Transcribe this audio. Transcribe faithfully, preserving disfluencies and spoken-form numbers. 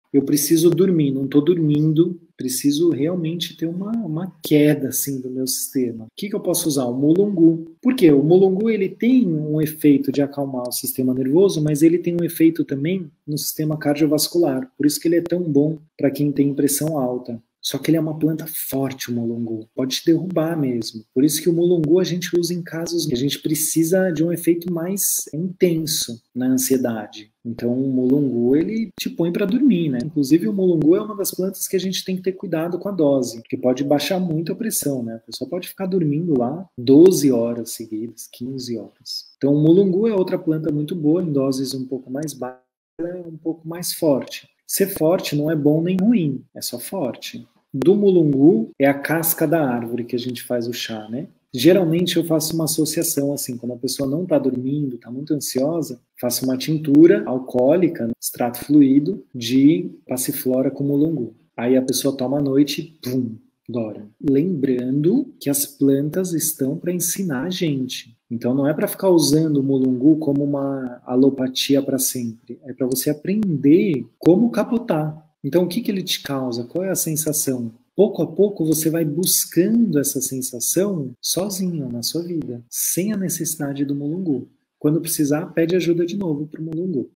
eu preciso dormir, não estou dormindo, preciso realmente ter uma, uma queda assim do meu sistema. O que, que eu posso usar? O mulungu. Por quê? O mulungu ele tem um efeito de acalmar o sistema nervoso, mas ele tem um efeito também no sistema cardiovascular. Por isso que ele é tão bom para quem tem pressão alta. Só que ele é uma planta forte, o mulungu. Pode te derrubar mesmo. Por isso que o mulungu a gente usa em casos que a gente precisa de um efeito mais intenso na ansiedade. Então o mulungu, ele te põe para dormir, né? Inclusive o mulungu é uma das plantas que a gente tem que ter cuidado com a dose, porque pode baixar muito a pressão, né? A pessoa pode ficar dormindo lá doze horas seguidas, quinze horas. Então o mulungu é outra planta muito boa, em doses um pouco mais baixas, um pouco mais forte. Ser forte não é bom nem ruim, é só forte. Do mulungu é a casca da árvore que a gente faz o chá, né? Geralmente eu faço uma associação assim, quando a pessoa não está dormindo, está muito ansiosa, faço uma tintura alcoólica, extrato fluido de passiflora com mulungu. Aí a pessoa toma à noite e pum, dorme. Lembrando que as plantas estão para ensinar a gente. Então não é para ficar usando o mulungu como uma alopatia para sempre. É para você aprender como capotar. Então o que, que ele te causa? Qual é a sensação? Pouco a pouco você vai buscando essa sensação sozinho na sua vida, sem a necessidade do mulungu. Quando precisar, pede ajuda de novo para o mulungu.